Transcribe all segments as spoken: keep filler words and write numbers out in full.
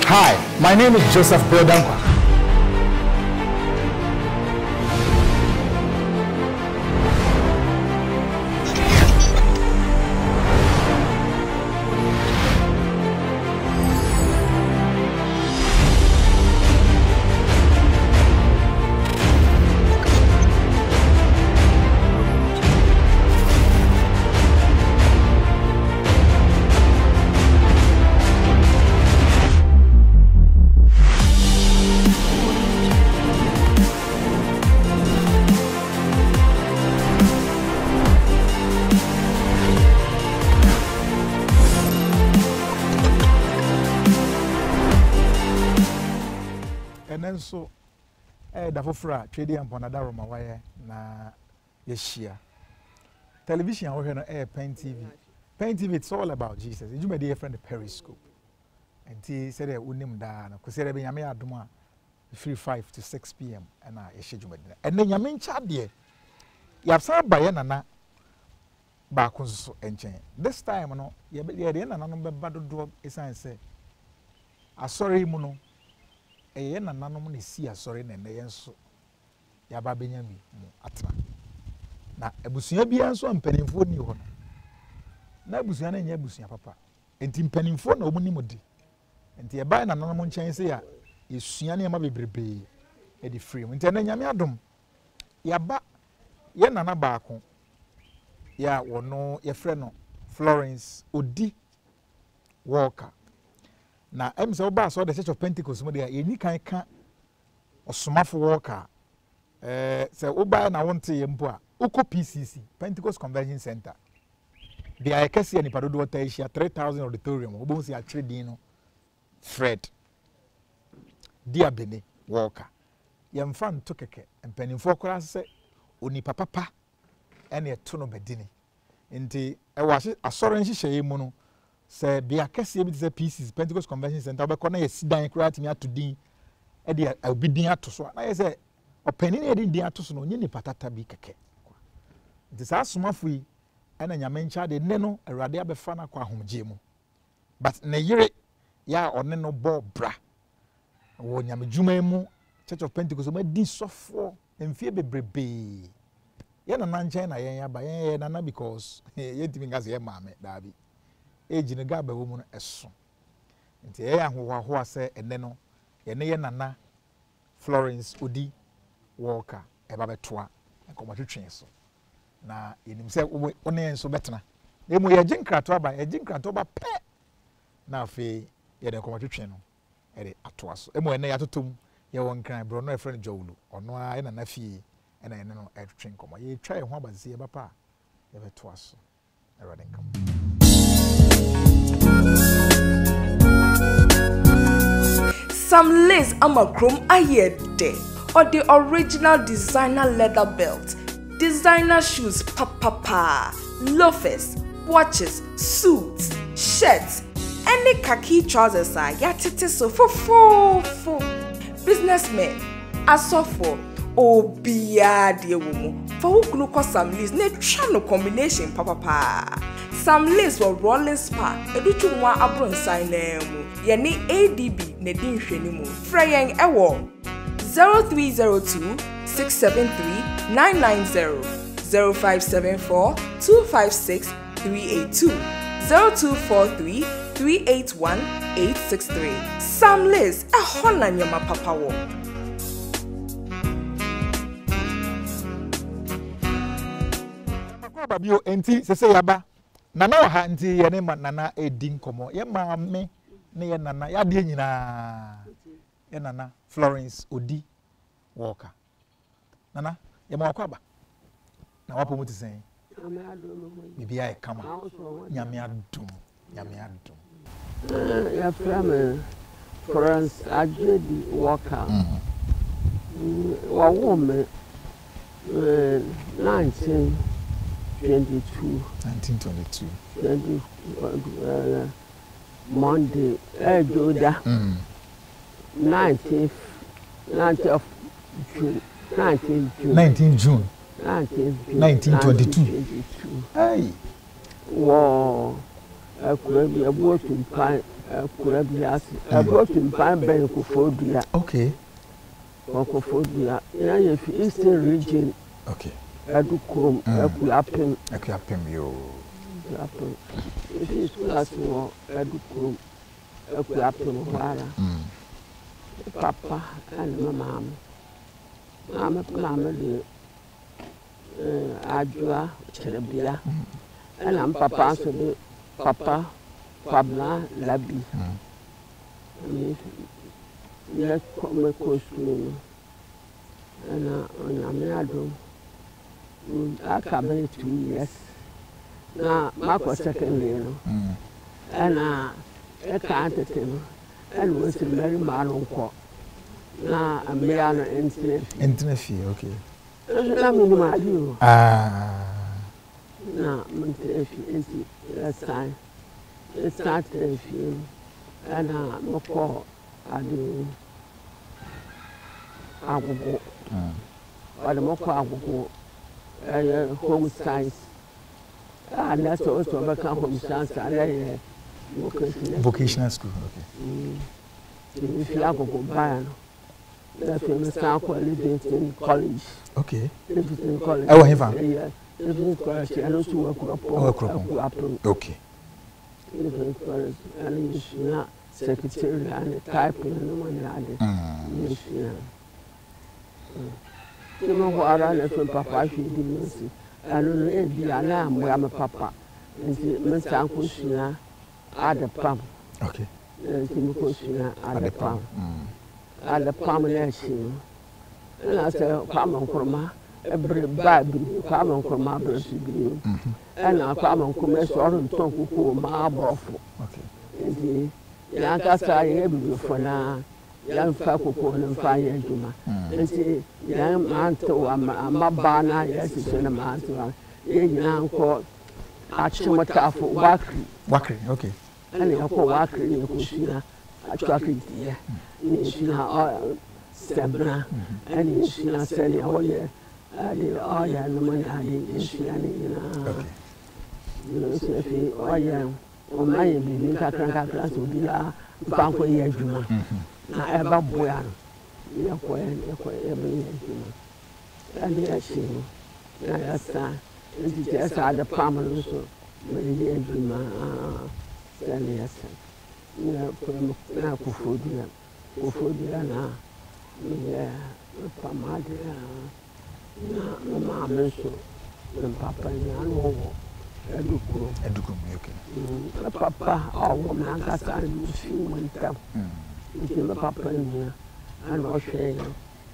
Hi, my name is Joseph Bodankwa. So, eh, the Fofra, Trade and Ponadaro Mawaya, na Yeshia. Television, we're going to Pen T V. Pen T V, it's all about Jesus. You made a friend of Periscope. And he said, I wouldn't down, because there be Yamea Duma, free five to six p m and I schedule. And then Yamin Chad, dear. You have some Bayanana back and chain. This time, no, you have the end and number battle drop, as I say. I sorry, Muno. Eye na nanom ne si asori na ne yenso ya ba benyami mu atra na abusua bia nso mpanimfo ni ho na abusua na nya abusua papa enti mpanimfo na omu ni mudi enti e ba na nanom nchen se ya esua ne ma bebrebe e di free enti na nyame adom ya ba ye nana baako ya wono ye frɛ no Florence Odi Walker. Na em say oba so the Church of Pentecost mo dey eni kan ka osomafo Walker eh say oba na wonte ye mpo a uko P C C Pentecost Convention Center they are kase ani padodo wata isia three thousand auditorium obo si a trading no Fred dia Bene Walker ye mfa nto keke empanimfo kora se oni papa pa ene eto no bedini nti e wa asore nhihye mu no say be a case be the pieces Pentecost Convention Center be kona ye sidan kra timi atodin e de obidin ato so na ye say opani na din din ato so no nye ni patata bi keke nti sa asomafo yi ana nyame ncha de ne no awrade abefa na kwa ahomje mu but na yire ya one no bo bra wo nyame djuma mu Church of Pentecost ma di sofo emfie bebrebe ye na na ncha na ye ya ba ye na na because ye timi ngase ye maame dabi age ne gaba wo mu no eso nti e ahoho ho ase ene no ye ne ye nana Florence Odi Walker e ba betoa enkomo twetwen so na enim se one enso betena e mu ye ginkrato aba ye ginkrato ba pe na afi ye de enkomo twetwen no e de atoa so e mu ene ya totom ye won kran bro no e friend Jowulu ono a e nana fie e na ene no e twetwen enkomo ye twa e ho abaze ye ba pa ye betoa so e rade enkomo. Some lace amachrome ayede or the original designer leather belt, designer shoes, papa, loafers, watches, suits, shirts, any khaki trousers are yatete so for for for businessmen, asofo, obia de woman for who could cause some lace ne channel combination papa. Some lace were rolling spark, a little more abron sign name. Yeni A D B Nedin Shenimu. Frayang Ewo zero three zero two six seven three nine nine zero zero five seven four two five six three eight two zero two four three three eight one eight six three. Some lace a honan yama papa wo. Babio enti se se yaba nana ha nti ye ne nana edin komo ye maame ne ye nana ya de nyina ye nana Florence Odi Walker nana ye ma kwaba na wapo muti sen bibi ai kama nyame adum nyame adum ya from Florence Odi Walker wa woman nineteen twenty-two nineteen twenty-two twenty uh, Monday eh Joda mm. nineteenth nineteenth June nineteenth June nineteenth June nineteen twenty-two hey wow akura bi abo to kura bi ase abotu mpan ben Koforidua okay Koforidua ya ye fi Eastern region okay Adukurum Akuapem Akuapem yo Akuapem if is class wo Adukurum Akuapem wala papa and mama mama mama de eh ajua cherebia and am papa so de papa Pabla Labi ya come costume and I'm ado aka be two years na mako second year no and uh e can't tell and was very man unko na amia no internet internet okay na me ma adu ah na internet enti last time it started a few and uh moko adu agogo wala moko agogo eh home science and that's also become home science and vocational vocational school okay if you go buy no that famous Livingston College okay Livingston College oh hefa yeah Livingston College and also work up okay Livingston College and you know secretary and typing no money and yes yeah you know what I left from papa she didn't see I don't know if you are now my papa and Mister Uncle Shina at the pump okay and Shina at the pump at the pump and I said come on Kroma every baby come on Kroma breastfeed and I come on commercial and talk to my brothel okay and ya ka sa ye bi for na ya fa kokko na fa ye juma nti ya ma to ma ba na ya si so na ma to ye nyina nko a chimota fo wakri wakri okay ani ya ko wakri ni ko shina a chwakri dia ni shina o sebra ani shina seli o ye ali o ya no man ali shina ni na okay ni so fi o ya o mai bi ka kran ka kran so bi la ba ko ye juma na e ba boya no ya ko e ko e bi ye juma ani ya shi na ya sa ndi je sa da pamalo so bi ye juma sani ya sa na ko na ko Koforidua Koforidua na ya pamade na ma ma so na papa ya no Edukurum. Edukurum, okay. Papa, oh, man, that's how you see one time. It's in the papa in here. I'm not saying.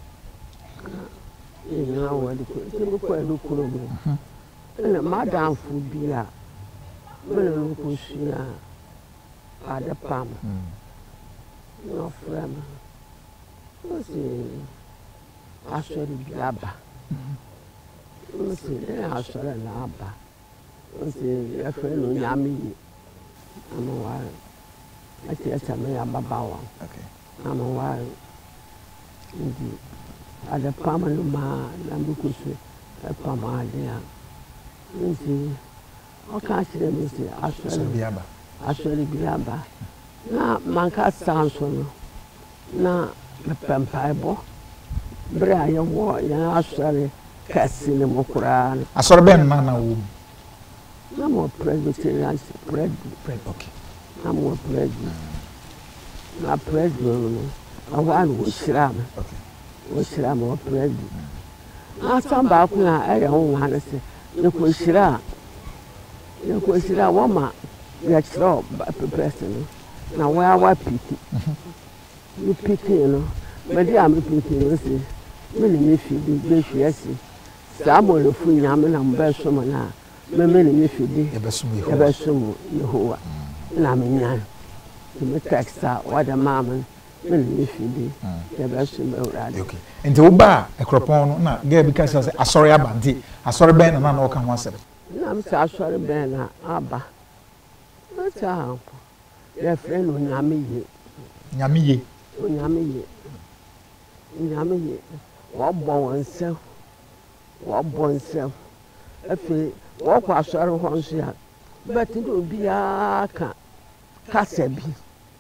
You know what the Edukurum. And a madam food be a little pushing at the palm. No friend. What's the actually blabber? What's the actually blabber? Nti efe no nyame yi amawa ati ata me ababawa okay amawa nti ada pama no ma na mbukusu pama adia nti o ka sire me se asori biaba asori biaba na manka sanso no na pempaibo bra ya wo ya asori kasine mokura asori ben na na wo I'm more Presbyterian bread. Bread, okay. I'm more bread. My bread, I want to shram. Okay. Was shram or bread. I come back now, I don't want to say, you could shram. You could shram, woman. That's so, but the person. Now, where I want pity. You pity, you know. But I'm pity, you see. Really, if you do, yes. Some of the food, I'm in a best woman now. Me me ni fidi ebesum ebesum Yehowa na me nyan me texta wa da mama me ni fidi ebesum Ewurade okay enti wo ba ekropon no na ga bi ka say asori abante asori ben na na o ka ho asem na me sa asori ben na aba na ta ya friend no nyame ye nyame ye o nyame ye nyame ye wo bo wonse wo bo nse afi walk was sorry once ya but it will be a ka kasa bi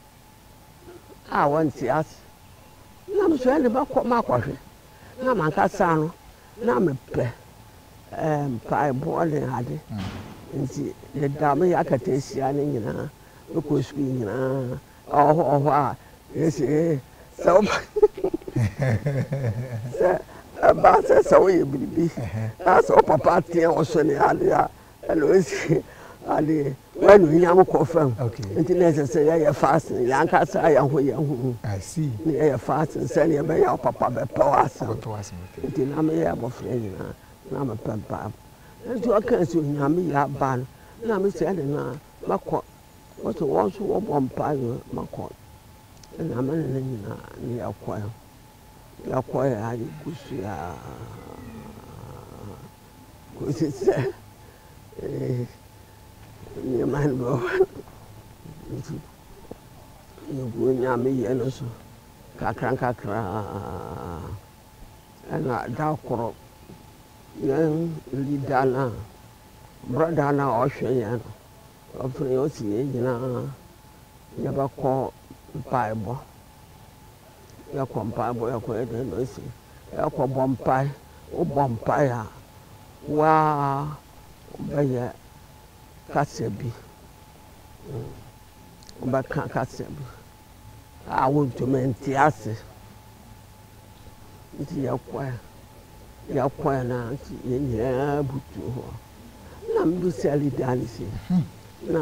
a wɔnte ase na me so ɛne bɛkɔ makɔhwɛ na mankasa no na mepɛ mpaebɔ ne ade nti deda me yɛ akata ahyia ne nyinaa mekɔ sukuu nyinaa ɔhɔ ɔhɔ a ɛsɛ sɛ woba sɛ ɛba sɛ sɛ woyɛ biribi na sɛ wo papa teɛ wɔ so ne ade a ɛna ɔsi ade wɛnu nyam kɔ fam nti na ɛsɛ sɛ yɛyɛ fasten yɛankasa yɛho yɛho ne yɛyɛ fasten sɛne yɛbɛyɛ wo papa bɛpɛ wɔ asɛm nti na meyɛ abɔfra nyinaa na mepɛ mpaa nti ɔka sɛ onyame yɛ aba no na mesɛ ɛde na makɔ wɔsɛ wɔn nso wɔbɔ mpaa yɛ makɔ ɛna me ne no nyinaa ne yɛkɔɛ yɛkɔɛ a yɛgu so a kɔsi sɛ nneɛma no bɛwɔ nti yɛgu onyame yɛ no so kakra nkakra ɛna da korɔ yɛn lida no a brɔda no a ɔhwɛ yɛn no ɔfrɛ yɛ ɔsi yɛn nyinaa yɛbɛkɔ mpaebɔ yɛkɔ mpaebɔ yɛkɔ yɛdɛ na ɔsi yɛkɔ bɔ mpae wobɔ mpae a waa wobɛyɛ kasa bi wobɛka kasa bi a wontumi nte ase nti yɛkɔɛ yɛkɔɛ na nti yɛn nyinaa butu hɔ na mbisa lida ne si na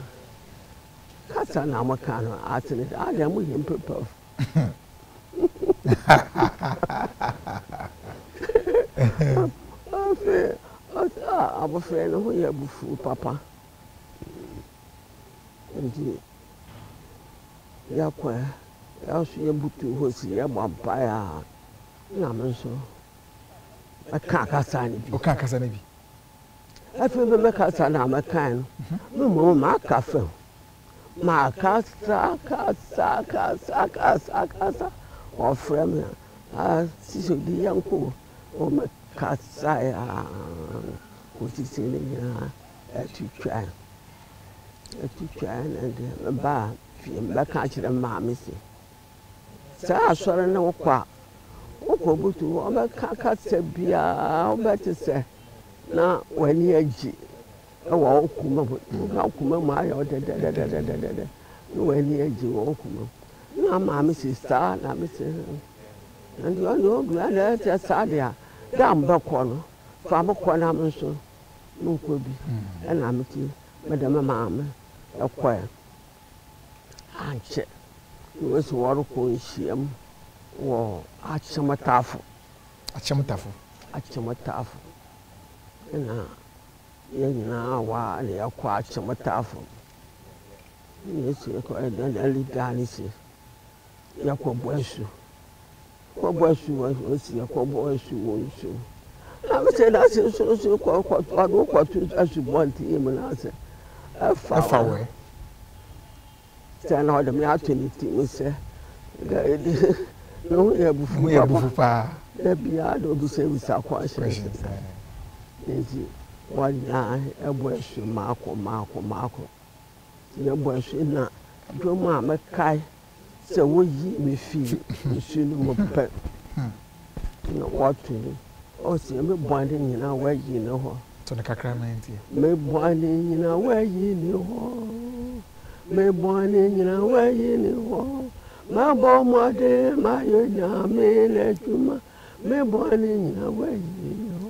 kasa na moka no atene ade mo yɛ mpepa afe ɔta abɔfra no ho yɛ bufu papa nti yɛkɔɛ yɛso yɛbutu hɔ si yɛbɔ mpaeɛ a na me nso mɛka kasa ne bi ɔka kasa ne bi afei bɛ mɛkasa na mɛkan no mmom maaka fam makasa kasa kasa kasa kasa ɔfrɛ me a sisi odi yɛnko ɔmɛkasa a kɔsisi ne nyinaa atutwae atutwae na de mebaa fie mbɛka kyerɛ maame se sɛ asɔre ne wokɔ a wokɔ butu hɔ ɔbɛka kasa biaa wobɛte sɛ na w'ani agye ɛwɔ wo kuma mu woka kuma mu ayɛ wo dɛdɛdɛdɛdɛdɛ na w'ani agye wɔ wo kuma mu na maame se saa na me se nti ɔne ɔdua na ɛsɛ saa de a da mbɛkɔ no fa mekɔ na me nso menkɔ bi ɛna mete mede me maame ɛkɔɛ ankyɛ na wɔsi wɔrekɔ nhyiam wɔ akyemtafo akyemtafo akyemtafo ɛna yɛn nyinaa wa ne yɛkɔ akyemtafo ne yɛsi yɛkɔ ɛdɛ na lida ne si yɛkɔ bɔ asu kɔ bɔ asu wɔsi yɛkɔ bɔ asu wɔ nsu na mesɛ da se nso nso kɔ kɔtɔ ɔde wokɔto asu bɔnte yi mu na sɛ ɛfa wɔ sɛ na ɔde me ato ne ti mu sɛ gaedi ne ho yɛ bufu paa da biara de obisabisa kɔ ahyɛ nti wɔnyaa ɛbɔ asu maakɔ maakɔ maakɔ yɛbɔ asu na dwom a mɛkae sɛ woyi me fii nsu no mu pɛ na wɔto ɔsi me bɔne nyinaa wɔayi ne hɔ to ne kakra ma nti me bɔne nyinaa wɔayi ne hɔ me bɔne nyinaa wɔayi ne hɔ mabɔ mmɔden mayɛ nyame n'adwuma me bɔne nyinaa wɔayi ne hɔ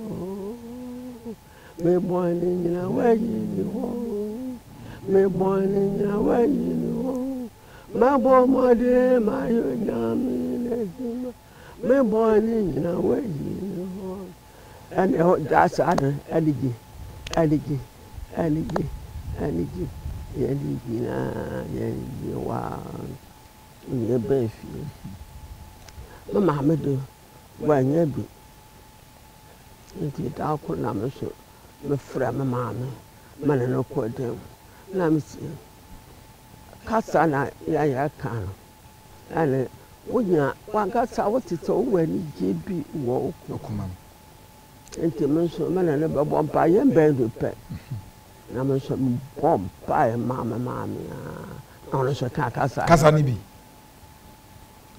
me bɔne nyinaa wɔayi ne hɔ me bɔne nyinaa wɔayi ne hɔ mabɔ mmɔden mayɛ nyame n'adwuma me bɔne nyinaa wɔayi ne hɔ ɛne ɛhɔ da saa no ɛne gye ɛne gye ɛne gye ɛne gye yɛne gyinaa yɛne gye waa nyɛ bɛn fie me maame do wɔanyɛ bi nti da koro na me so mefrɛ me maame ma ne no kɔ dam na mesie kasa na yɛayɛ ka no ɛne wonya wankasa wote sɛ wowɔ ani gye bi wɔ wo kuma nti me nso me ne no bɛbɔ mpa yɛn bɛn do pɛ na me nso mebɔ mpaeɛ ma me maame a na ɔno nso ka kasa kasa ne bi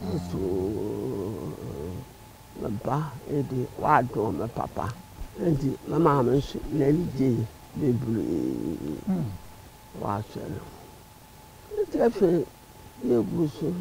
so me ba e de wa do me papa ndi mama me so na ni je bebru wa so no ti afi ye buso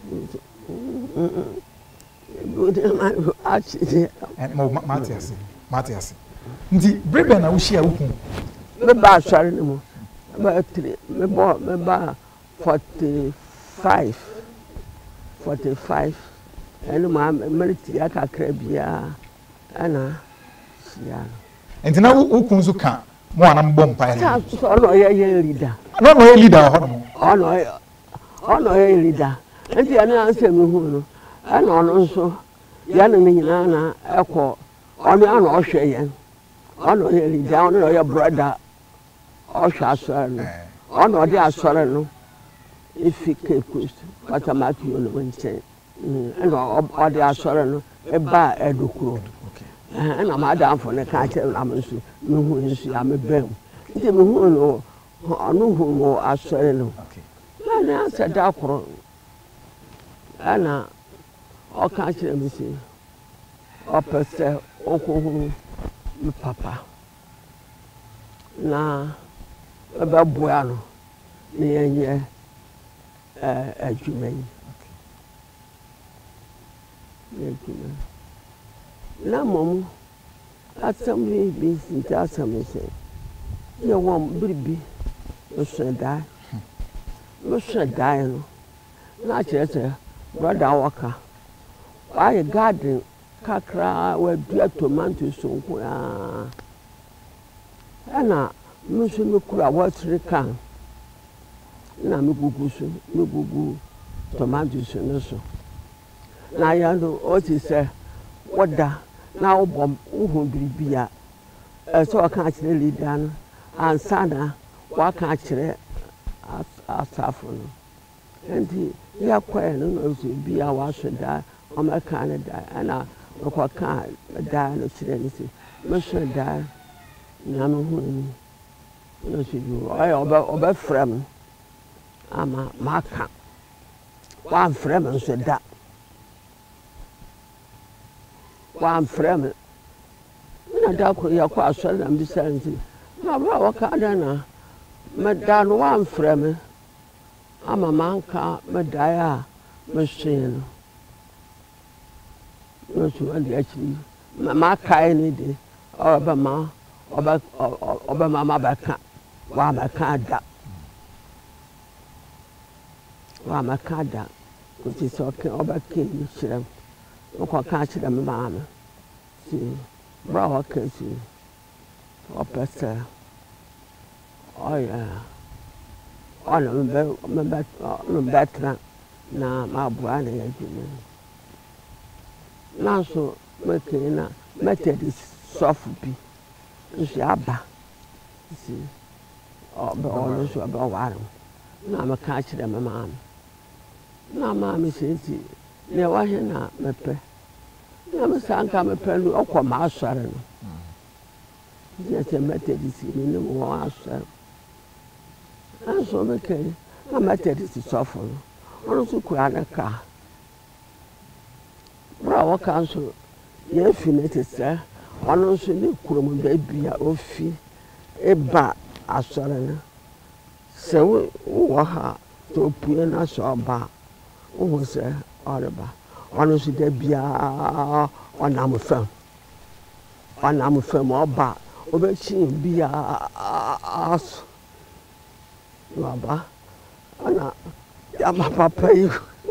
good man actually and Matthias Matthias ndi brebe na wo hia wo kun me ba sware ni mo ba three me ba me ba forty-five forty-five enu ma military akakra bia ana sia enti na wo kun so ka mo anam bom pa na so no ye ye leader no no ye leader ho no ono ono ye leader enti ana ansem hu no ana ono nso ya na nyina na ekọ ono ana ohwe yen ono ye leader ono ye brother ohwe asore no ono de asore no ifike kustu patamati yo no nche ana ode asore no e ba edukuro ana ma da afọ ne ka che na msu no hu nsu ya me bem nti me hu no ono hu mo asore no na asa da koro ana o ka che me si o pese o ko hu me papa na e ba boa no ne yenye eh adwuman adwuman na mom assembly bi sinta assembly se ye won bribi o sheda o sheda no na chese brother waka why garden kakra we dua tomato so nko ya ana musu me kura watri kan na me gugu so me gugu tomato so no so na ya no o ti se woda na obom uhu biribia e so aka kire leader no ansa na wa ka kire asafo no enti ya kwa no no so bia wa shoda o ma ka na da ana ko ka da no kire ni si me shoda na no hu ni no si ju ay oba oba frem ama maka wa frem so da one frame na da ko ya ko asol na mbisa nti na bra waka da na me da no one frame ama manka me da ya me shin no so andi achi ma kai ni de oba ma oba oba mama ba ka wa ma ka da wa ma ka da ko ti so ke oba ke ni shirem ko ka chira me mama si bra wa ke si o pesa oh yeah ona me me me betra na ma bua na ya jime na so me ke na me te di sofu bi nsi aba si o be o so be o waro na me ka chira me mama na mama si si ne wa he na mepe na me sanka mepe no okwa ma asare no je te metedisi ni ne mo asare aso me ke na metedisi sofo no ono su kura na ka bra wa kan so ye fi ne te se ono so ni kuro mo da bia ofi e ba asare no se wo ha to pue na so ba wo se oreba ono si de bia ona mo fam ona mo fam oba obechi bia as baba ana ya ma papa yi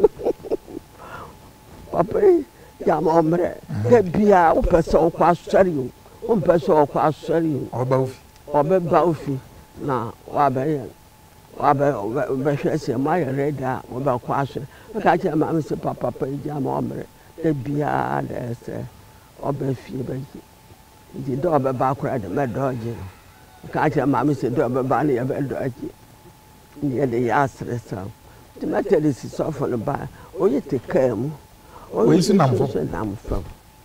papa ya ma omre de bia o pese o kwa sori o pese o kwa sori oba ofi oba ba ofi na wa ba ye wa ba ba hwese ma ye reda o ba kwa sori ka che ma se papa pa ja ma omre de bia de se oba fie ba ji di do ba ba kura de me do ji ka che ma se do ba ba ne ye be do ji ni de ya stressa de materi si so for the ba o ye te kam o yi namfo namfo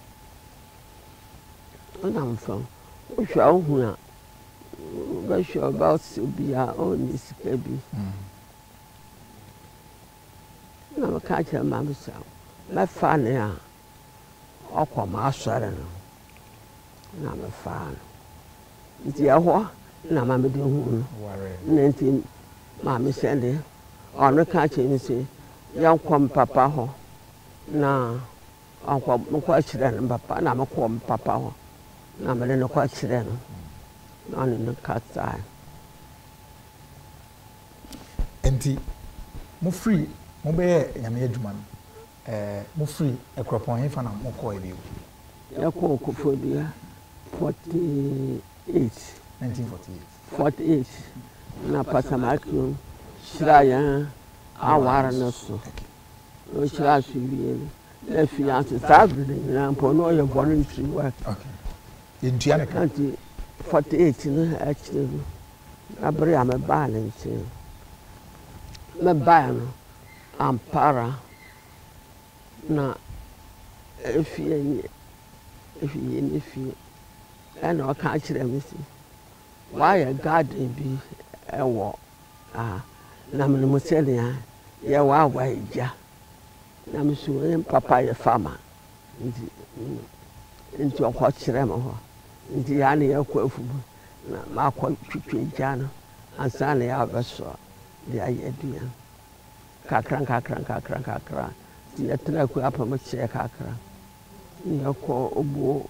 o namfo o hwa o hu a ba sure about bia o ni sika bi na ma ka che ma me sa me fa ne a okọ ma asọre no na me fa no nti eho na ma me de hu no nti ma me sende ono ka che ni se yan kwam papa ho na akwa mkwa chire no papa na me kwam papa ho na me no kwa chire no na no ka tsa enti mo free mo be nyame adwuma no eh mo free ekropon hefa na mo ko ebi ya ko ko fodia forty-eight nineteen forty-eight forty-eight na pasamakio shiraya awara na so o shira shiriye na fiance sabre na mpo no ye voluntary work okay yentua ne ka forty-eight no actually abre am balance me ba no ampara na efie efie ni fie ana o ka kire me si why a garden bi ewo ah na me mo sele ya ye wa wa ija na me so en papa ye farmer nti nti o ko kire me ho nti ya na ye ko afu na ma ko twitwe ija no ansa na ya beso de aye dua kakran kakran kakran kakran ti ya tra ko apa mo che kakran ni ko obo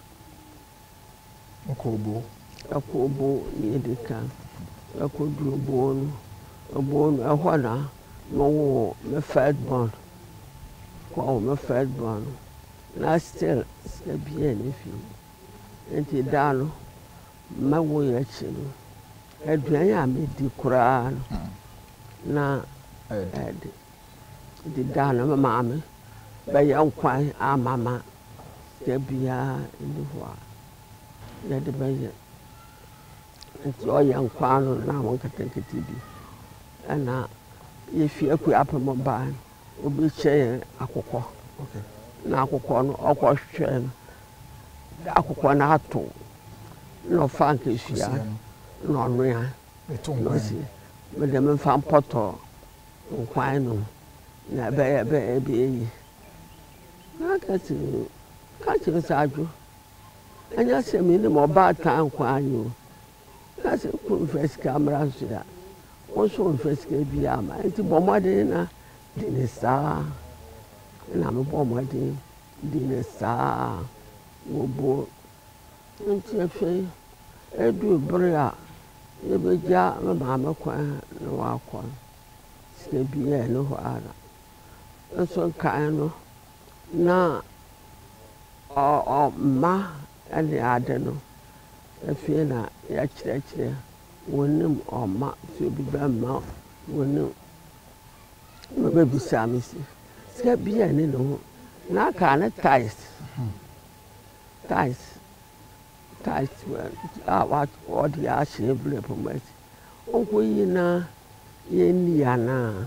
ko obo ko obo ni de kan ko du obo no obo no e ho na mo wo me first born ko me first born na still still bien ni fi enti dano ma wo ya chi no aduan ya me di kura no na eh di dano ma mama ba ya nkwan a mama ya bia ndi ho ya de ba ya nti o ya nkwan no na won katankati bi ana ye fi aku apamo ba obi che akokọ okay na akokọ no okọ hwe no akokọ na ato no fank isia no no ya eto nkwan me de me fa poto nkwan no na be be be yi na ka ti ka ti saaju anya se mi ni mo ba ta nkwan yo na se ku first camera so ya wọ́n sọ nfẹsike bi ama nti bọmọdé na di ne saa na mi bọmọdé di ne saa wọbọ nti efe edu bere a ebe gya me maame kwan na wakọ sike bi ya ne hɔ ara nso kan no na ọ ọ mma ɛne ade no efe na ya kyerɛkyerɛ wonim oma so bi ba ma wonim no be bi samisi se bia ni no na ka na ties ties ties a what what ya shebule pomet onko yi na ye ni ya na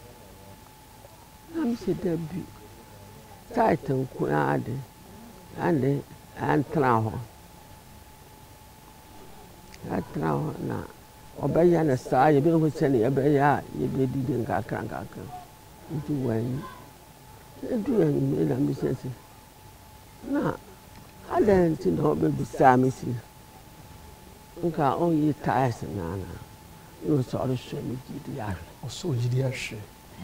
am se da bi titan ku ade ande antra ho atra ho na obaya na saa ye be ho sene ye be ya ye be di den ka kran ka kran nti wan edu ya ni na mi sese na adan ti no be bi saa mi si nka on yi ties na na yo so ro hwe mi gidi ya o so gidi ya hwe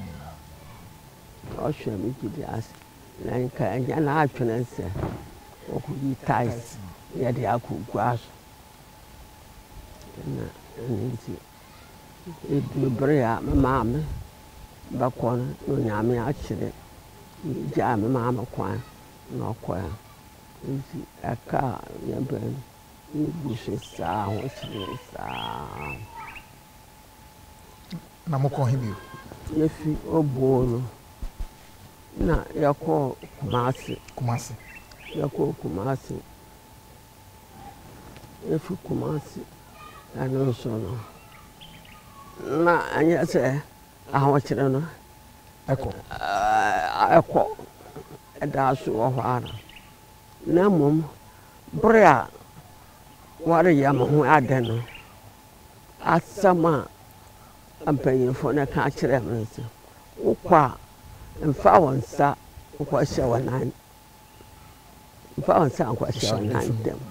o hwe mi gidi as na nka anya na atwene nse o ku yi ties ye de akugwa na nti edu bere a maame ba kon no nyame a kire ja me maame kwan no kwa nti aka ya ben ni bushi sa ho kire sa na mo ko hibio ye fi obo na ya ko kumasi kumasi ya ko kumasi ye fi kumasi ano so no na anya se ahwo kire no eko eko eda so ho ara na mom brea ware ya mo ho ade no asama ampanyefo na ka kire me se ukwa mfa wonsa Nkwa hye wa nan. Mfa onsa nkwa hye wa nan dem.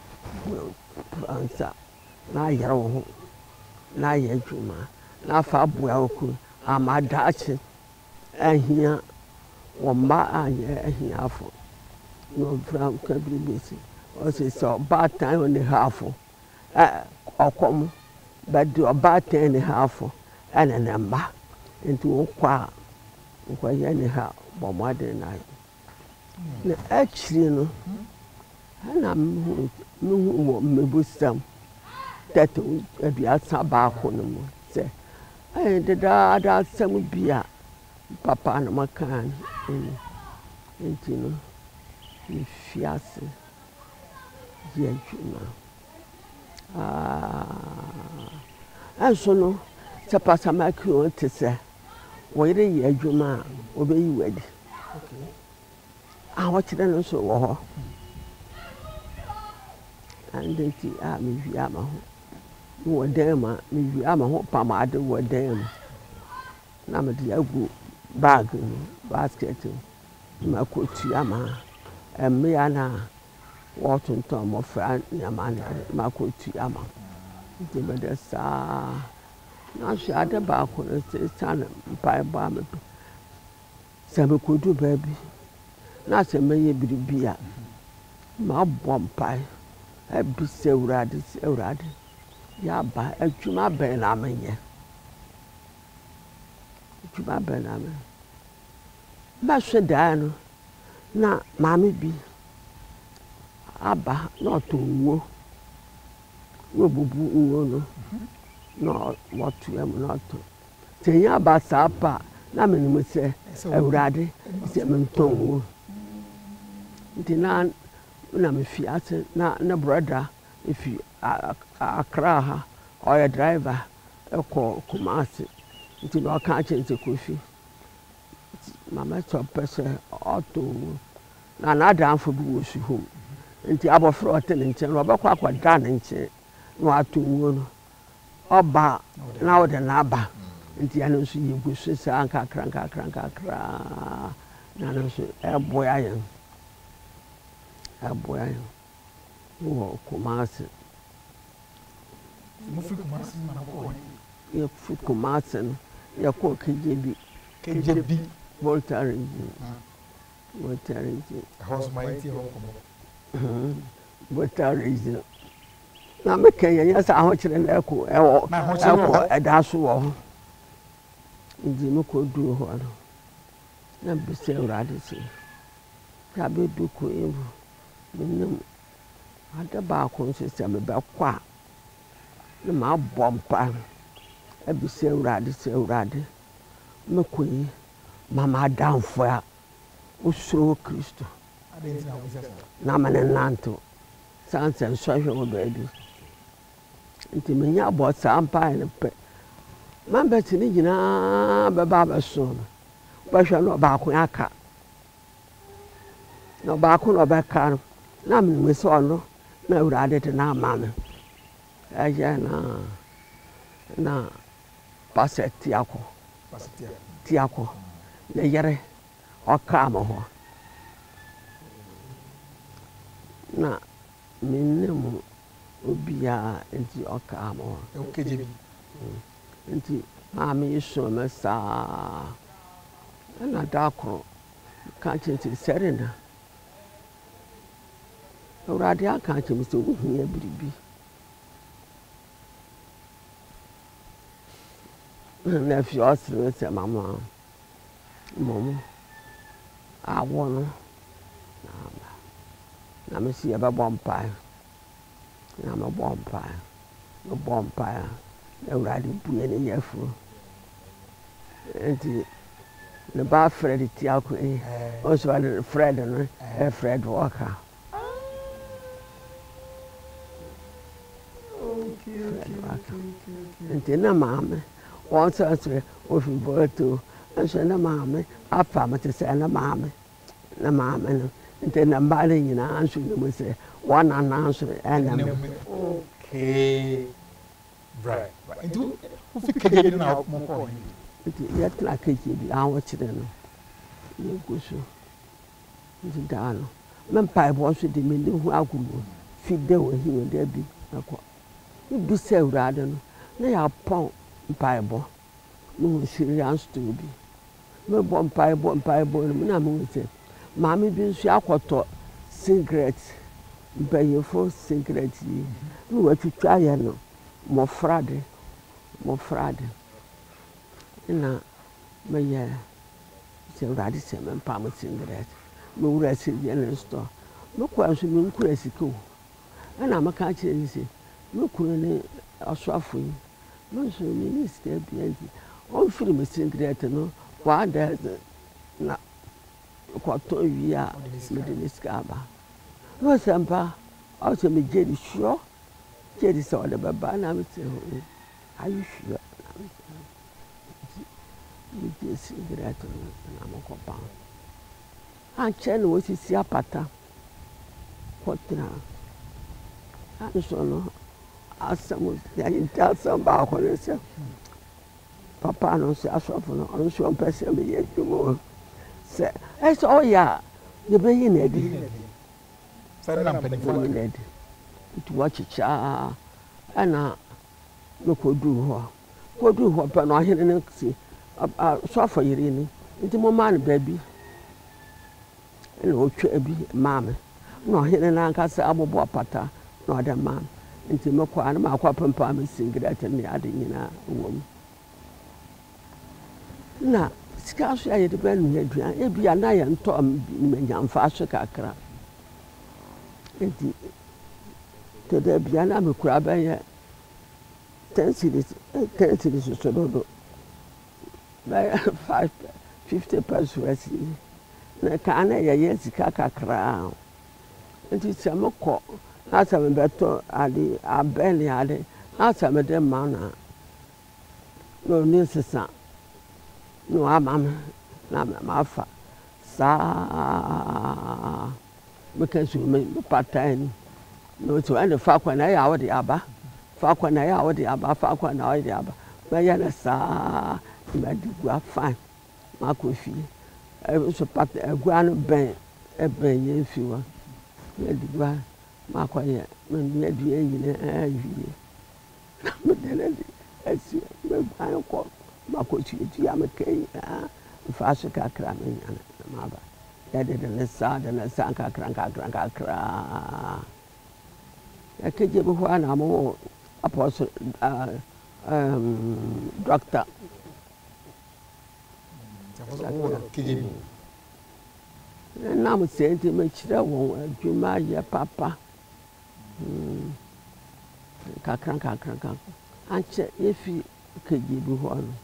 Onsa na yere wo ho. Na ye adwuma. Na fa aboa oku amadachi. Ahia wo ma anye ahia afo. No from kabibisi. O se so bad time on the half. Eh okom but do bad time in the half and a number into kwa kwa yani ha bomade na. Na actually no ana mu mu mebusam that aduasa ba ko no mu se eh deda da sam bia papa na makan enti no fiase ye adwuma ah anso no se pasa makro te se wo yire ye adwuma obeyi wadi okay ah wo kire no so wo ho ande ti a mi wi ama ho wo dan ma mi wi ama ho pa ma ade wo dan ma na me de agu bag basket ma ko tu ama emme ya na wotun to mo fra nyama na ma ko tu ama de be de sa na sha de ba ko se sana pa ba me se me ko du ba bi na se me ye biribia ma bom pai e bi se urade se urade ya ba adwuma ben na menye adwuma ben na me ba hwe da no na mami bi aba na to wo wo bubu wo no no watu em na to tenya ba sapa na me ni se awurade se me ton wo dina na me fi ate na na brother ifi akra ha oya driver e ko Kumasi nti no ka chense kofi mama to pese auto na na danfo bi wo su hom nti abofro hotel nche no obekwa akwa da na nche no ato wo no oba na wo de na aba nti ana nso yegu so sa anka kra anka kra anka kra na na nso e boya yen e boya yen wo Kumasi mo fi Kumasi na ko ye fi Kumasi ya ko K J B K J B Voltaire Voltaire house mighty home Voltaire na me kenya ya sa ho kire na eko e wo eko e da so wo ndi me ko du ho no na bi se urade se ta be du ko ebu minnem ada ba ko nse se me ba kwa na ma bompa e bi se urade se urade me ko yi mama danfo ya usuro Kristo na mane nanto sanse sohwe wo baby nti menya bo sampa ne pe mamba tini gina ba ba ba so ba hwa no ba ko aka no ba ko no ba ka na me me so no na urade te na mame aja na na paseti ako paseti tiako na yere oka mo ho na minemu obia enti oka mo o K J B enti mami so me sa na dakro ka chinti serena urade aka chimi so uhia biribi na fi osre se mama mom awo no na na me si eba bompa na me bompa no bompa na urade buye ne yafu enti ne ba Fred Tiako eh o so ale Fred no eh Fred Walker okay okay enti na mama won so so o fi boto anso na mama apa mate se na mama na mama no enti na mbale nyina anso ne mo se wana na anso ena okay right right enti o fi K J B na mo ko enti ya tla K J B an wo kire no ye ko so Dano. Men pie was with the men who are good. Feed them when he went there be. You be say rather. They are pound pieball. No serious to be. No bomb pieball and pieball and I'm say. Mammy being she aquato cigarettes. By your first cigarettes. You were to try no more Friday. More Friday. And my yeah. Say radisson and palm cigarettes. Me wura si general store me kwa so me nkura siko ana amaka kire si me kura ne aswafo yi me so me ni sika bianti on firi me secret no wa da na kwa to wi a me de ni sika ba no sempa o se me je di sure je di so da baba na me se are you sure me je secret na mo ko pa anche no osisi apata potra aso no asamo ya inta samba ko le se papa no se asofo no on so pese me ye tumo se e so ya ye be yi na di sare na mpani fo na di tu wachi cha ana no ko du ho ko du ho pa no ahene ne si asofo yiri ni nti mo man baby no twa bi maame no hene na nkasa abobo apata no da maame nti mekwa na makwa pampa me singlet ne ade nyina wom na sika so ya de ben no aduan e bia na ye nto me nyamfa so kakra nti to da bia na me kura ben ye ten cities ten cities so do by five fifty pesos na kana ya yesi kaka kra nti samko na sama beto ade abeli ade na sama de mana no ni sesa no amam na mafa sa mekasu me patain no to ande fa kwa na ya wodi aba fa kwa na ya wodi aba fa kwa na wodi aba ba ya na sa me digwa fine makofi so pat aguano ben e ben ye fiwa e digwa makoye me me due yine awie me dele esi me ban ko makochi ti amkai ah fa so kakra me yana ma ba ya de de sa de na sa kakra kakra kakra ya keje bo ana mo apostle um doctor na mo senti me chira won adwuma ye papa mm kakran kakran kakran anche efi kejibu ho no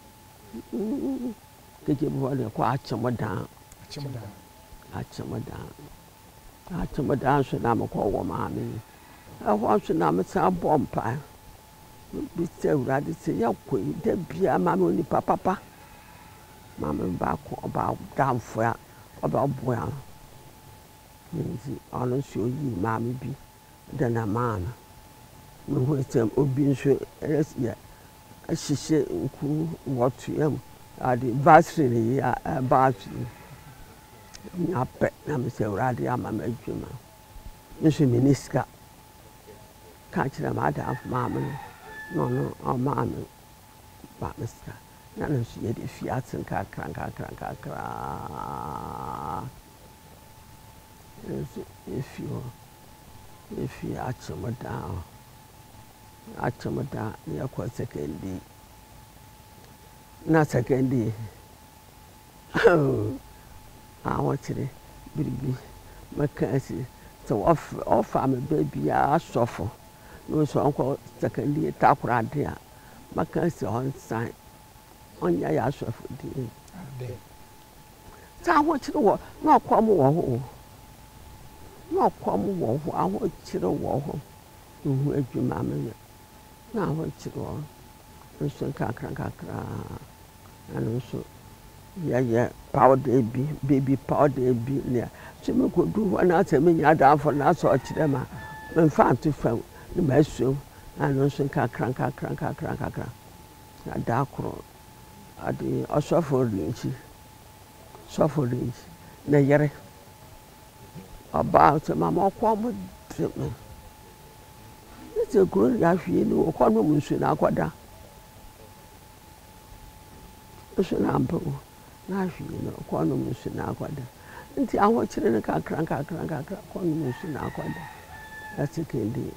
kejibu ho le kwa achemodan achemodan achemodan achemodan so na mo ko wo ma me aho so na me sa bompa bi se urade se yakoi de bia ma me oni papa papa mama ba ko ba damfo ya oba boya nzi ono so yi mama bi da na mama no ho sem obi nso ya ahihye nku wotu yam ade basri ya basri na pe na me se urade ama ma adwuma nso miniska ka kira ma da mama no no o mama ba miska na no so ye de fiatsen ka kran ka kran ka kra eso efio efi achomoda achomoda ya kwa sekendi na sekendi ah wachire biribi makasi so off off am baby ya asofo no so anko sekendi takura de a makasi on sign onya ya asofo di de ta wachire wo na kwam wo ho na kwam wo ho aho chire wo ho hu adwuma me na aho chire wo so kakra kakra anu so ya ya powder bi baby powder bi ne so me ko du ho na ta me nya da afo na so chire ma me fa to fa ne ma so anu so kakra kakra kakra kakra na da kro ade osofo rinchi sofo rinchi na yere about mama kwam me it's a grown ya hwie ni okọ no munsu na akwada so na ampo na hwie no okọ no munsu na akwada nti aho kire ne kakra kakra kakra okọ no munsu na akwada that's second day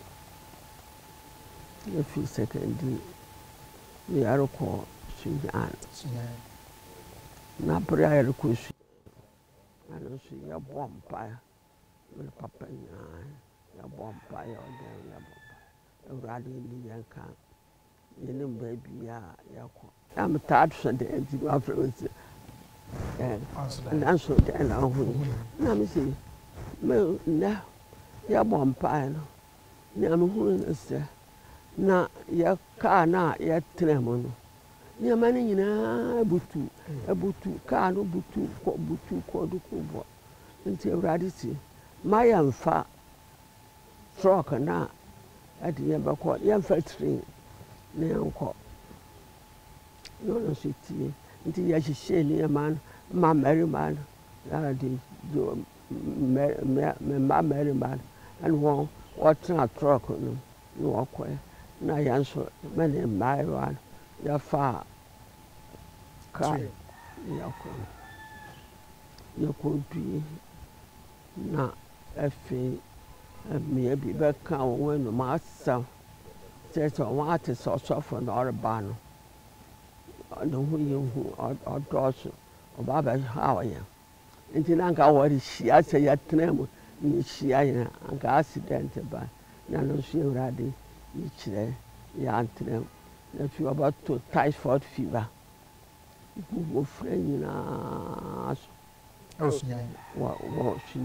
if you second day we are ko suyan na prayer ko su ano su ya bompa with papa ya bompa ya de ya bompa Radi ni yanka yenim baby ya yako am tired so the anti afterwards eh and so the na hu na me say me na ya bompa no na me hu na se na ya ka na ya tremo no ni ma ni nyina butu abutu ka no butu ko butu ko do ko bo nti Radi si ma ya mfa truck na at the end of the year, factory, Neanco. No, no, city, until you see a man, my merry man, that is your merry man, and one, what's not truck on them, you walk away. Now, you answer many my one, your far car, you could be not a fee. Maybe back can when the master says, I want to suffer from our ban. I know who you are daughter of Baba Hawaya. Until I got what she I say at them, she I and accident by Nano she ready each day, yarn to them. If you about to typhoid fever, you will friend in us. What was she?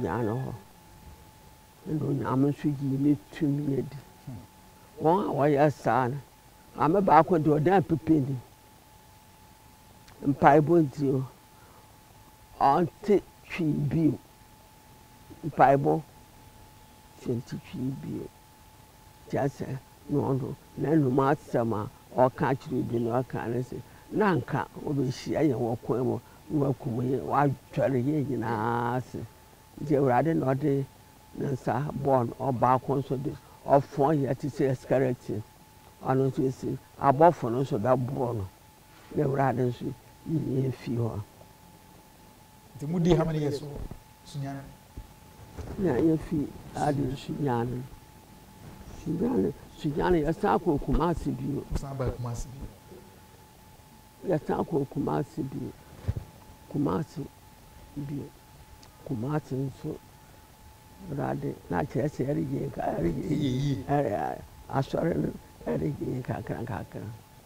And I'm sure you need to me. One why your son, I'm a backward to a damn penny. And Bible you auntie tree bill. Bible twenty tree bill. Just say, no, no, no, master, or catch you be no can say, Nanka, or be she, I walk home, walk away, while trying in us. They rather not day. Nansa born or back on so this or four years to say escalating. I know to see above for no so that born. The rather see in few. The Moody, how many years? Yeah, your feet added Suyan. Suyan, Suyan, a circle Kumasi view. Kumasi. A circle Kumasi view. Kumasi view. Kumasi so. Radi na chese eri ka eri eri asore eri ka kan ka kan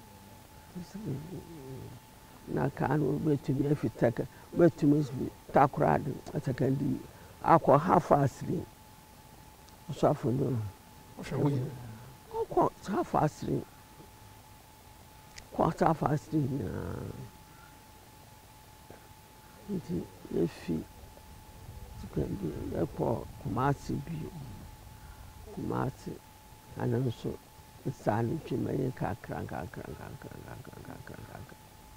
na kanu betumi afitaka betumi takurade atakandi akọ half asri so afundo akọ half asri quarter half asri na nti efi Epo Kumasi bio Kumasi and also the sun chimney car crank crank crank crank crank crank crank.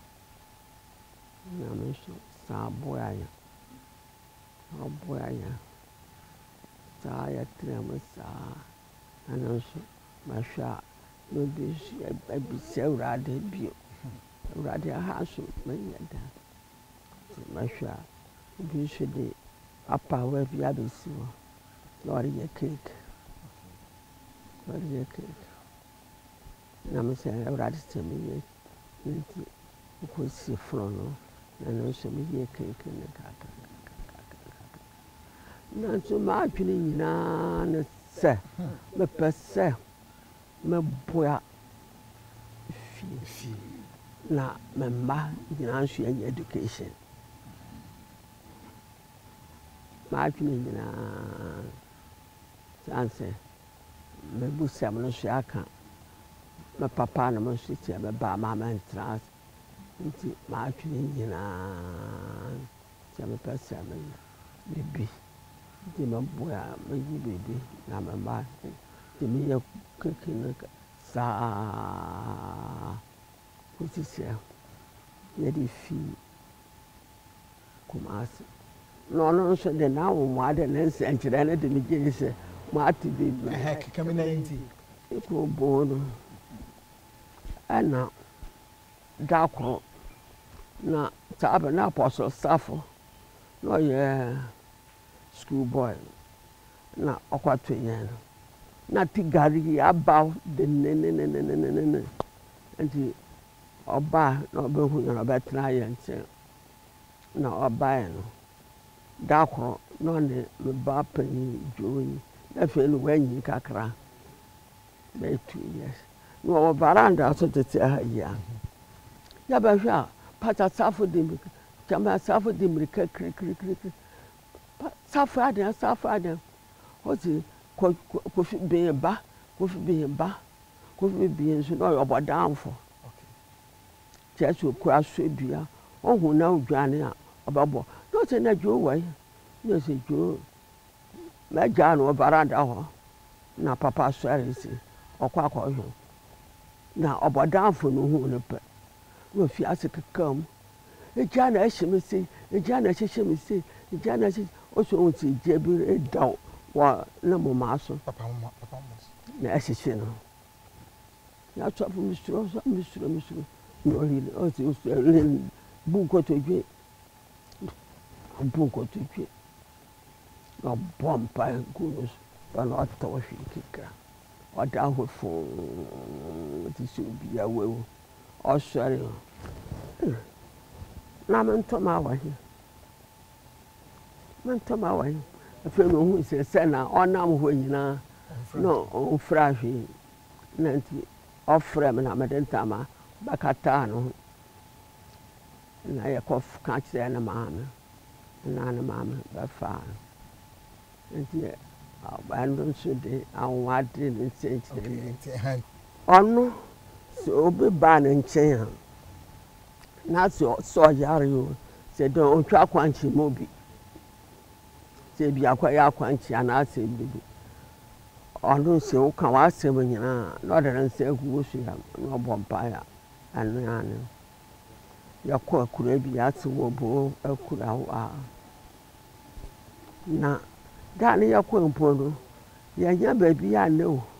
Nameso sa boya sa boya sa ya trema sa and also masha no be a be several de bio radi haso mayada masha be shede Apa we be abisi wo Lord ye cake Lord ye cake na me say Everard tell me nti ko si fro no na no so me ye cake ne ka ka na so ma adwene nyina ne se me pese me boya fi fi na me ma nyina so ye education my opinion, answer. My books are no shaka. My papa and my sister, my mamma and trust. My opinion, some person, baby. The boy, my baby, now my man. The me cooking, sa. What is here? Let it feel. Kumasi. no no so de na wo mo ade ne nse nkyere ne de me gye se mo ati bi me eh kame na nti ko bo no ana dakro na tabe na apostle Safo no ye school boy na okwato yen na ti gari about the ne ne ne ne ne ne ne nti oba na obehu na obetna ye nche na oba no dakro no ne me ba pani joyi na fe no wanyi kakra na two years no baranda so tete ya ya ba hwa pata Safo de mi chama Safo de mi kri kri kri kri Safo ade Safo ade oti ko ko fi be ba ko fi be ba ko fi be so no obodanfo chesu ko aso dua ohun na odwane a obabo no se na jo wai no se jo na ja no baranda ho na papa sware si okwa akwa ho na obodanfo no hu no pe no fi asekam eja na ehime se eja na ehye me se eja na ehye o so on ti je bi edaw wa na mo ma so papa mo papa mo na ehye no ya twa fu misuro so misuro misuro no ri o ti o so ri bu ko to gbe bu ko to gbe no bom pa gurus pa no to fi kika o da ho fu ti so bi ya wewo o sorry na man to ma wa hi man to ma wa hi afi no hu se se na onam ho nyina no o fra hwi na nti o fra me na me den tama bakata no na ye ko ka kire na ma me na na ma me ba fa nti ba ndo so de awon ade ni se kire onu so obi ba na nchen ha na so so yare yo se don otwa kwanchi mobi se bi akwa ya kwanchi ana se bi onu se o kan wa se nyina no de ran se ku so ya no bompa ya anu ya ne ya ko akura bi ya se wo bo akura wa na da ne ya ko mpono ya nya ba bi ya ne o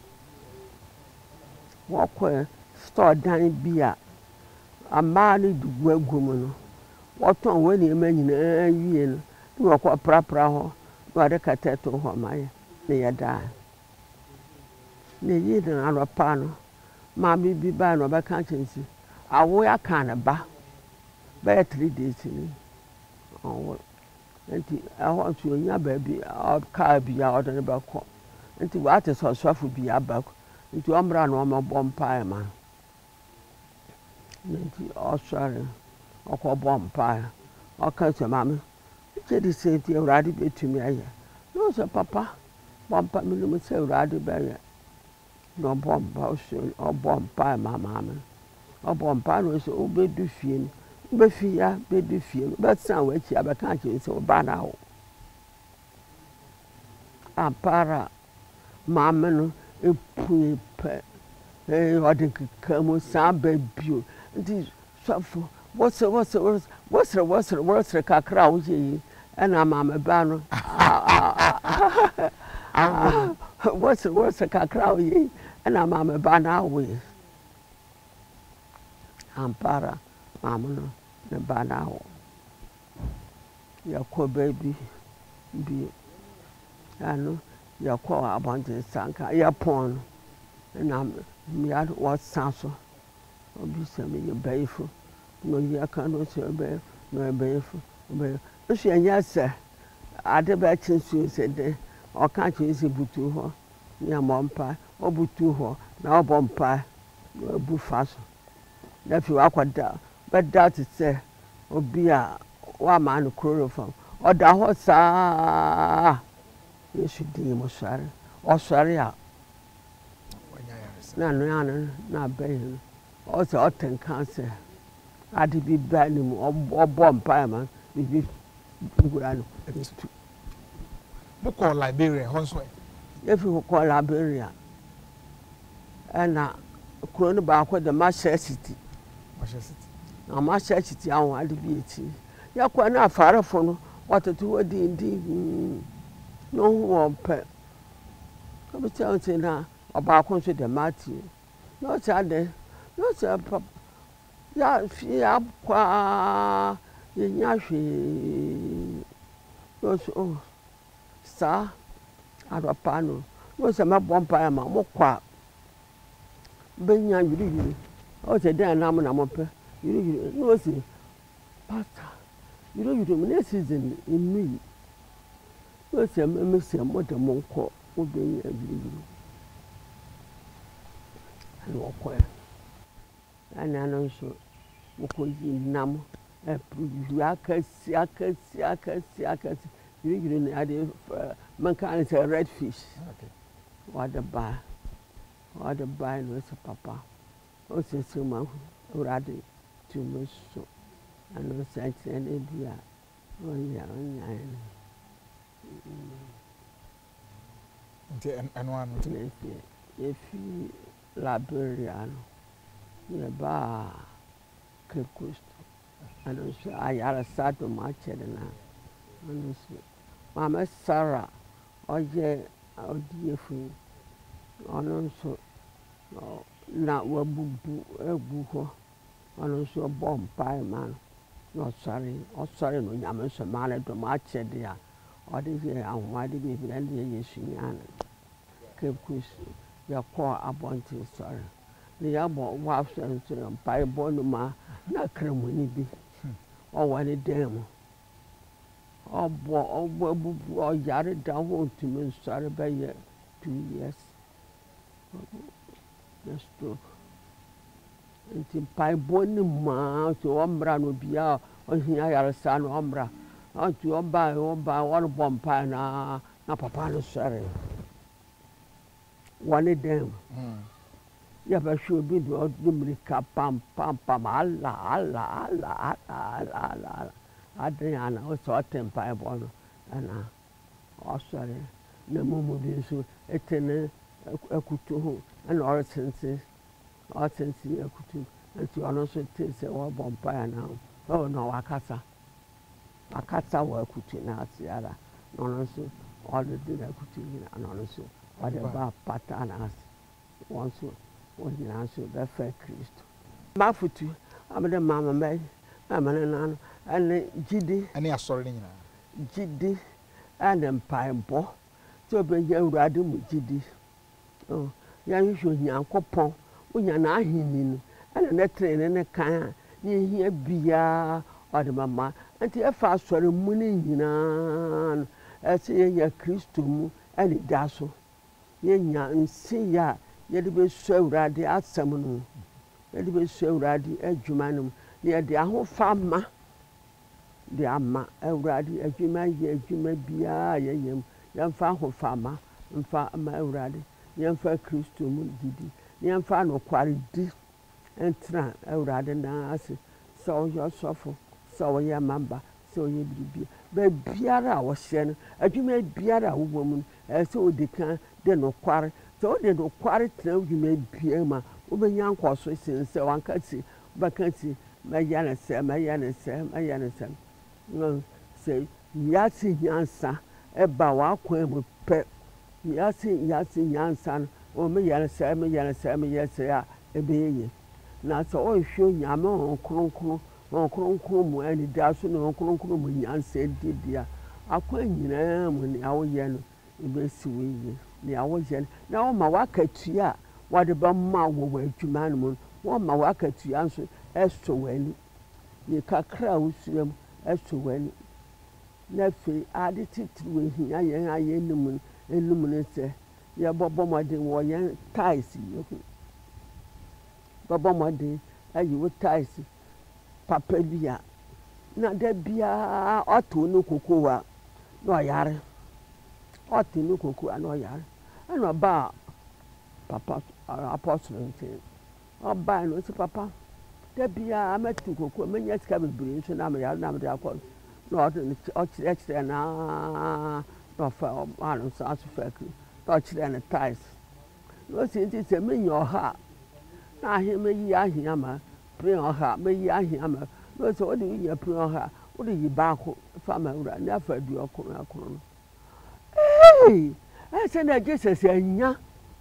wo ko store dan bi a amani dugu agumu no woton wani ema nyina wie no ni wako prapra ho no ade kateto ho maye ne yada ne yida na ropa no ma bi bi ba no ba kan chensi awo ya kan ba ba three days ni oh enti aho tu onya ba bi ka bi ya odo ne ba ko enti wa te so swafu bi ya ba enti omra no ma bompa e ma nti osare okọ bompa oka se mama che di se ti uradi betumi aye no se papa bompa mi no se uradi ba ye no bompa o se o bompa mama me o bompa no se o be du fie ni be fie ya be du fie no be san wa chi abeka che se o ba na ho ampara mama no epu pe eh odi kamo sa ba bio nti swafo what's what's what's what's what's what's kakra wo yi ana mama ba no what's what's kakra wo yi ana mama ba na wo ampara mama no ne ba na wo ya ko baby bi ano ya ko abonde sanka ya pon na mi ya what sanso obi se me ye bayfo no ye kan no se be no bayfo be so anya se ade ba chinsu se de o kan chinsu butu ho ya mompa o butu ho na o bompa no bu faso na fi wa kwada ba that se obi a wa ma no chloroform o da ho sa yesu di mo sware o sware a na no ya na bayi also oten cancer adi bi ba ni mu obo mpa ma bi gura no mo ko Liberia honso e fi ko Liberia ana kuro no ba ko the Manchester City Manchester City na Manchester City awon adi bi eti ya ko na afarefo no watoto wo din din no wo pe ko bi tell say na obaako nso de Matthew no cha de no cha papa ya fi akwa ye nya hwe no so sa adopano no se ma bompa ma mo kwa benya yiri yiri o se den na mo na mo pe yiri yiri no se pastor yiri yiri me season inu no se me se mo de mo nko o benya yiri yiri no ko ana no so mo ko yi nam e pro akasi akasi akasi akasi yiri yiri na ade man kan say red fish Okay. what the buy what the buy no se papa o se se ma urade to me so ano se ene dia o ya o nya Nti eno anu nti ne fi e fi Liberia no ye ba Cape Coast ano so ayara sato ma chere na ano so mama Sarah oje odiefu ono nso na wabubu egbu ho ono nso bompai man no sorry o sorry no nyame nso male do ma chede ya odi ye ahoma de bi bi ande Yesu nyana Cape Coast ya ko abonti sorry ni ya bo wa afsan nso mpai bo no ma na kremoni bi o wani dem Obo obo bubu o yare down home to me sorry by year two years. Just to until pai boni ma to ombra no bia o hia yare sa no ombra o to oba oba one bompa na na papa no sorry. One dem. mm Ya ba sho bi do dumrika pam pam pam alla alla alla alla alla Adriana o so tempa e bono ana o sore na mumu bi so etene akutu ho ana o sense o sense akutu enti ono so tese o bompa na o no wakasa akasa wa akutu na asiara no so o de de akutu ni na no so o de ba patana won so o ni na so be fe Kristo ma futu amede mama mai amane na ane jidi ani asori nyina jidi ane mpaimbo ti obenye urade mu jidi oh ya yisho nyankopon onya na ahini no ane ne trene ne kan ye hia bia ode mama anti efa asori mu ne nyina ese ye nya Kristo mu ane daso ye nya nsi ya ye de be so urade asam no ye de be so urade adwuma no ye de ahofa ma de ama awurade adwuma ye adwuma bia ye yem yemfa hofama mfa ama awurade yemfa Kristo mu didi yemfa no kware di entra awurade na ase so yo sofo so ye mamba so ye bibia ba biara wo hye no adwuma biara wo mu e se odikan de no kware so de no kware tra adwuma bia ma wo benya nkoso sense wankati bakati mayana se mayana se mayana se no say yasi nyansa e ba wa kwan mu pe yasi yasi nyansa o me yana se me yana se me yesi a e be ye na so o hwe nyame on kronkron on kronkron mu ani da so no kronkron mu nyansa di dia akwa nyina mu ni awo ye no e be si we ye ni awo ye na o ma wakatua wa de ba ma wo wa adwuma no mu wo ma wakatua nso e so wani ni kakra usuam eso wani na fe ade titiri we hia yen aye enum enum ne se ye bobo mode wo yen ties yoku bobo mode ayi wo ties papa bia na da bia oto no kokowa no yare oto no kokowa no yare ana ba papa apostle nti oba no si papa da bia amatu kokowa menya sika bebre so na me yare na me da akọ no o chire chire na no fa anu sa so fa ku o chire na ties no si nti se menya oha na ahia me yi ahia ma pre oha me yi ahia ma no so o de yi pre oha What do you back from a never do a corner? Hey, I said that Jesus and ya.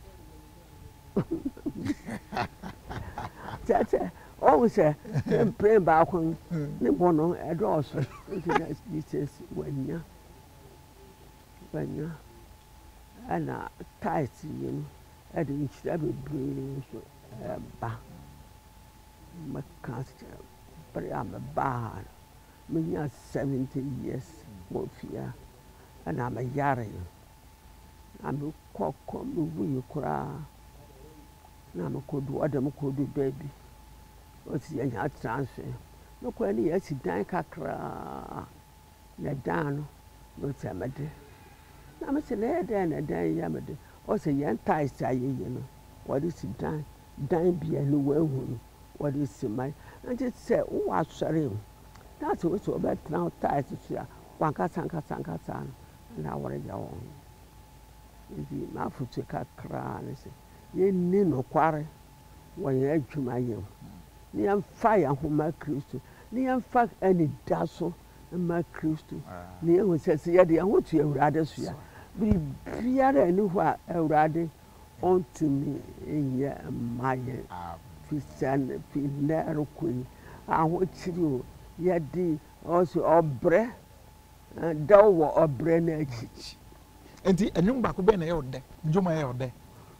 That's it. Always say, play back on the one at all. Jesus when ya. When ya. And a tight, you know, I didn't every brain back. My caster, but I'm a bad. Me are seventy years more fear, and I'm a yarn. I'm a cock, you cry. I'm a could do what I'm could do, baby. What's the young transfer? Look when yes, he died, cacra. They're down, no samadi. I'm a senator and a day yamadi. Also, young ties, I you know. What is it done? Dine be a new well. What is my? And just say, oh, I'm sorry. That's what's about now ties to see. Wanka sanka sanka san. And I want your own. If you my foot take a crown, you need no quarry when you edge my young. Near fire who my Christo. Near fact any dazzle and my Christo. Near who says, yeah, I want you rather see. Be beer anywhere already on to me in your my Fisan Pinero Queen. I want you, yet the also obre and dower or brenner. And the young Bacubene out there, Juma out there.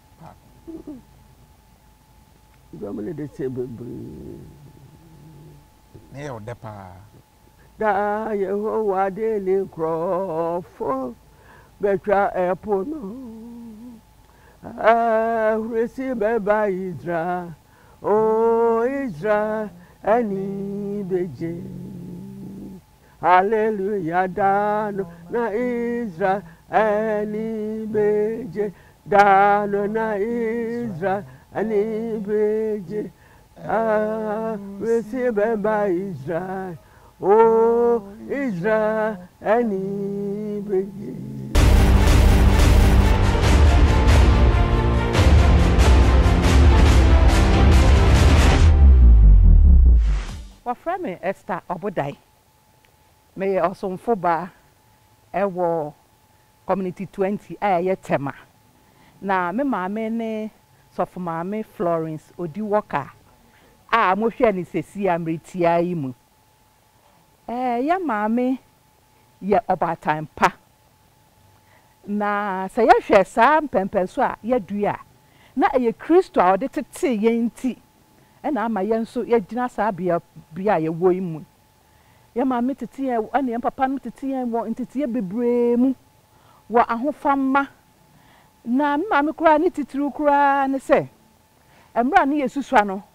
Germany the same Near the pa. Da you are daily crawford, better airport. Ah, received by Israel. Oh, Israel, any beje. Hallelujah, Dan, na Israel, any beje. Dan, na Israel, any beje. Ah, received by Israel. Oh, Israel, any beje. Wafra me Esther Obodai. Me also mfoba ewo community twenty aye tema. Na me maame ne sofu maame Florence Odiwoka. Ah mo hwe ni sesi amretia yi mu. Eh ya maame ye obatan pa. Na se ye hwe sa mpempenso a ye dua. Na eye Kristo a ode tete ye nti. Ena ama yenso ye gina sa bia bia ye wo imu ye ma me tete ye ene ye papa no tete ye wo ntete ye bebre mu wo ahofamma na me ma me kura ni titiri kura ne se emra ne yesusua no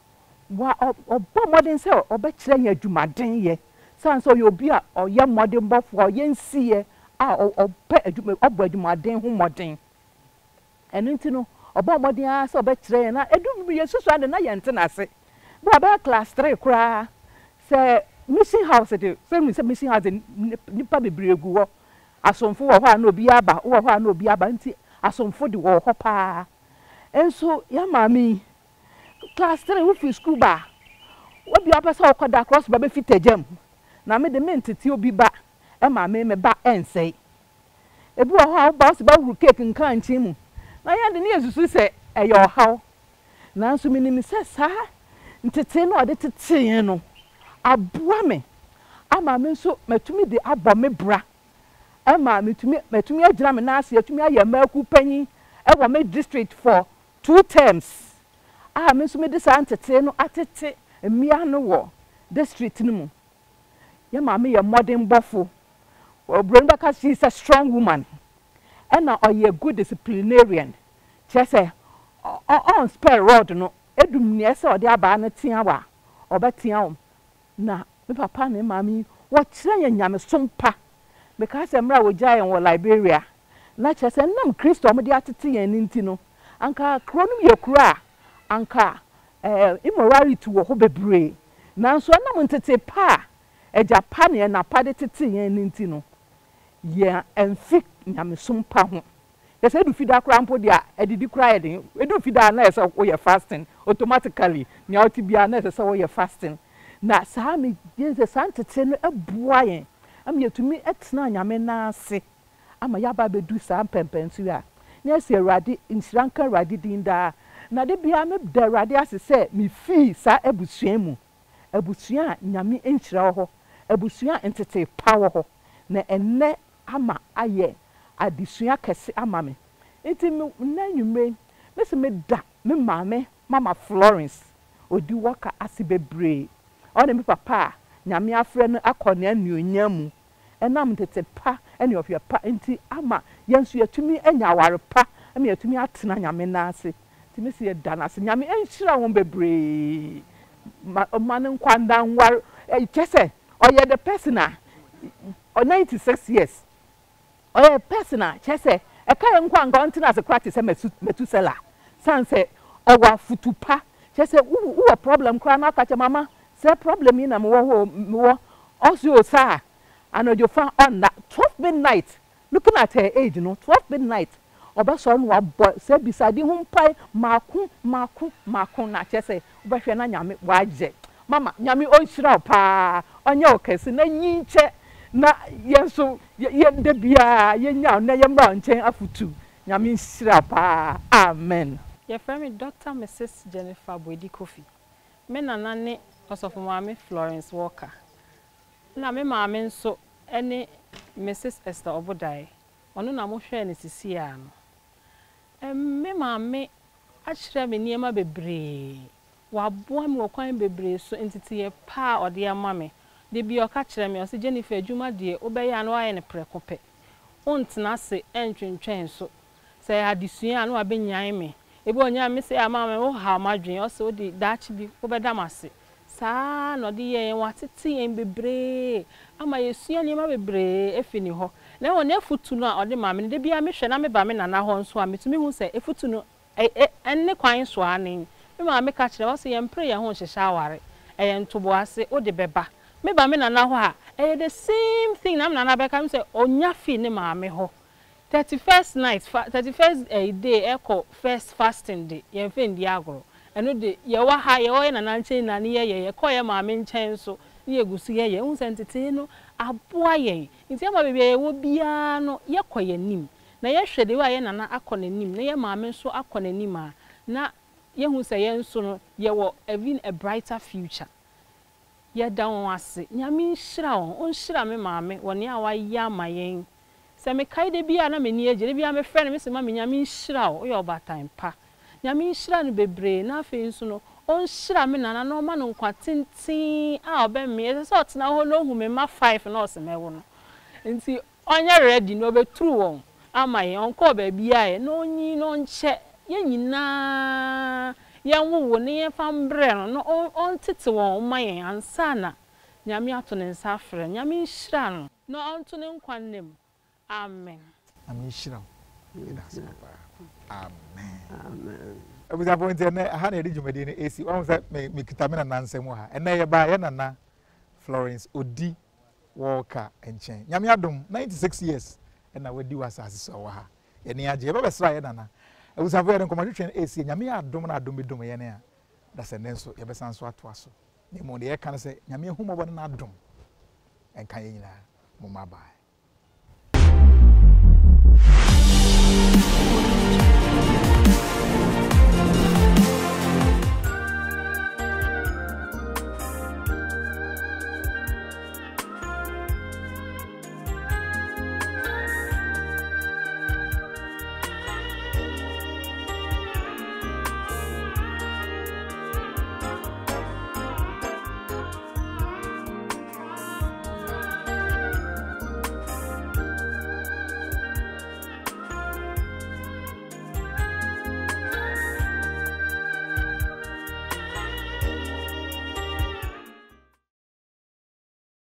wa obbo modern se obe kire nya adwumaden ye sanso ye obi a oye modern bofo ye nsie a obe adwuma obbo adwumaden ho modern eno nti no obo modern a se obe kire na edum bi yesusua de na ye nte na se bo ba class three kura se missing house de se mi se missing house nipa bebre gu ho asomfo wo ho na obi aba wo ho na obi aba nti asomfo de wo ho pa enso ya mami class three wo fi school ba wo bi apesa okoda cross ba be fitajam na me de mentiti obi ba e ma me me ba ensei ebi wo ho ba se ba wuru cake nkan nchi mu na ya de ne yesusu se e yo haw na nso minim se sa ntete no ode tete no aboa me ama me nso matumi de abɔ me bra ama metumi matumi agyina me na ase atumi aye maku panyi e wo me district for two terms ah me nso me de sa ntete no atete emia no wo district no mu ya ma me ye modern bofo obron baka she is a strong woman and na oye good disciplinarian chese on spare road no edum ne ese ode aba na tia wa obetia om na me papa ne mami wo kire nyame sompa because emra wo giant wo Liberia na chese nam Kristo mo de atete yan ninti no anka kronum ye kura anka eh immorality wo ho bebre nanso nam ntete pa e Japan ye na pa de tete yan ninti no ye emfik nyame sompa ho yes edu fida kura mpo dia edidi kura eden edu fida na ese wo ye fasting automatically nya oti bia na ese wo ye fasting na saa me yense santete no ebua yen am yetumi etena nyame na ase ama yaba bedu saa pempensu a na ese Awurade nsiranka Awurade dinda na de bia me da Awurade ase se me fi saa ebusua mu ebusua nyame enhyira ho ebusua entete power ho na enne ama aye adesua kese ama me enti me na nwumre me se me da me maame mama Florence odi waka ase bebre ona me papa nyame afre no akone anuonya mu enam tete pa ene ofia pa enti ama yenso yatumi anya aware pa ama yatumi atena nyame na ase ti me se da na ase nyame enhyira won bebre ma ne nkwanda nwar e kese oye the person a ninety-six years oye person a kese e ka nkwa nga ontina ase practice metusela sanse owa futupa kese wo problem kra na ka che mama say problem ina mo wo mo also sa anojo fa on that twelve midnight looking at her age no twelve midnight oba so no abo say bisade hu pai maku maku maku na kese oba hwe na nyame waje mama nyame onhyira pa onye okese na nyinche na yenso ye de bia yenya na yemba nchen afutu nyame nhyira pa amen. Your friend Doctor Missus Jennifer Boydi Kofi me nana ne osofo maame Florence Walker na me maame nso ene Missus Esther Obodai ono na mo hwe ne sisi ya no em me maame a kire me niema bebre wa boa me okwan bebre so entiti ye pa ode ama me de bi o ka kire me o se Jennifer adwuma de obeya no aye ne prekope ontena se entwentwen so se adisua no abenyan me ebe onya me se ama me wo ha madwen o se odi dachi bi obeda mase saa no de ye watete yen bebre ama yesua ni ma bebre efini ho na won efutu no a ode ma me de bia me hwe na me ba me nana ho nso a metumi hu se efutu no enne kwan so anen me ma me ka kire wo se ye mpre ye ho hyehya aware eye ntobo ase ode beba me ba me nana ho a eye the same thing na me nana be ka me se onya fi ne ma me ho thirty-first night thirty-first uh, day echo first fasting day ye fe ndi agoro eno de ye wa ha ye wo ye nana nchen na ne ye ye ko ye ma me nchen so ne egusu ye ye hu sentete no aboa ye nti ama bebe ye wo bia no ye ko ye nim na ye hwede wa ye nana akọ nanim na ye ma me so akọ nanim a na ye hu se ye nso no ye wo even a brighter future ye da won ase nyame nhira won on nhira me ma me woni a wa ya ma yen se me kai de bia na me ni ejere bia me frɛ no me se ma me nyame nhira wo ye oba time pa nyame nhira no bebre na afi nso no on nhira me nana no ma no nkwa tintin a oba me e se otena ho no hu me ma five na ose me wo no nti onye ready no be true won ama ye onko ba bia ye no nyi no nche ye nyina ye nwo ne ye fambre no no on tete won ma ye ansa na nyame ato ne nsa frɛ nyame nhira no no onto ne nkwa nem. Amen. Amen. Shira. Amen. Amen. Ebu za point ene ha na edi jumadi ne A C. Wa say me me kitamina nansem ha. Ene ye ba ye nana Florence Odi Walker enchen. Nyame adom ninety-six years ena wadi wasase so wa ha. Ye ne age ye ba besra ye nana. Ebu za point ene komadwetwe A C nyame adom na adom bedom ye ne a. Da se nenso ye besan so ato aso. Ne mo de ye kan say nyame humobo na adom. Enka ye nyina mo mabai.